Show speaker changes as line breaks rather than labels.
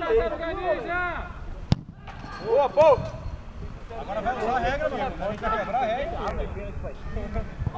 Boa, pô! Agora vai usar a regra, mano. Não vai quebrar a regra.